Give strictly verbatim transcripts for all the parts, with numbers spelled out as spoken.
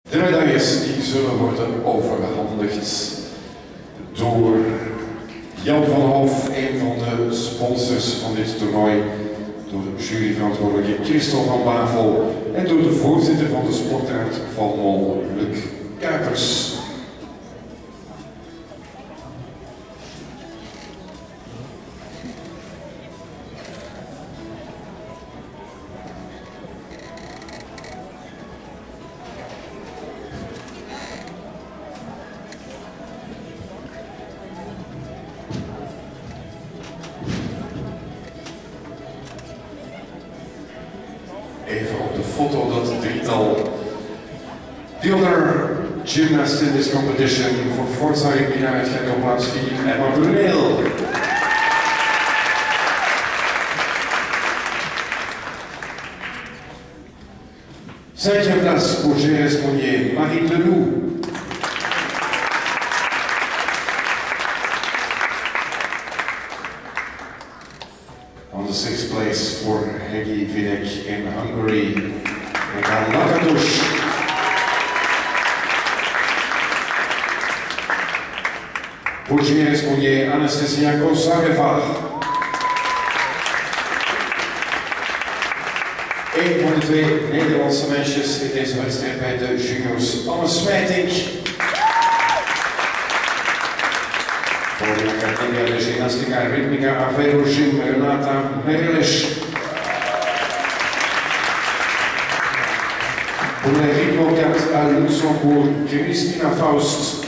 De medailles die zullen worden overhandigd door Jan van Hoof, een van de sponsors van dit toernooi, door de juryverantwoordelijke Christel van Bavel en door de voorzitter van de Sportraad van Mol, Luc Kuipers. Even op de foto dat drietal. The other gymnast in this competition for Forza Rimina het gaat op plaats vier, Emma Bruneel. Cinquième place pour Gérès Monnier, Marie Leloup. On the sixth place for Hegi Videk in Hungary, Megan Lakatos. Pour Gérès Monnier, Anastasia Kosareva. Een van de twee Nederlandse meisjes in deze wedstrijd bij de juniors, Anne Smijtink. Voor de Academia de Gymnastica Ritmica Aveiro Gym, Renata Meriles. Pour les rythmes quatre à Luxembourg, Christina Faust.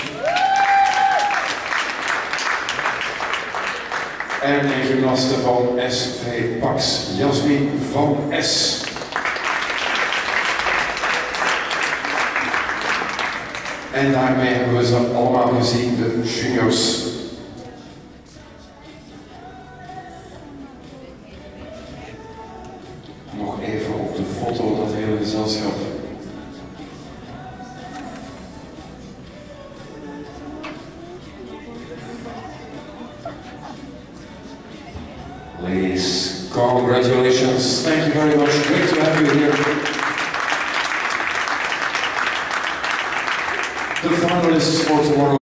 En een gymnaste van S V Pax, Jasmin van S. En daarmee hebben we ze allemaal gezien, de juniors. Nog even op de foto, dat hele gezelschap. Ladies, congratulations. Thank you very much. Great to have you here. The finalists for tomorrow.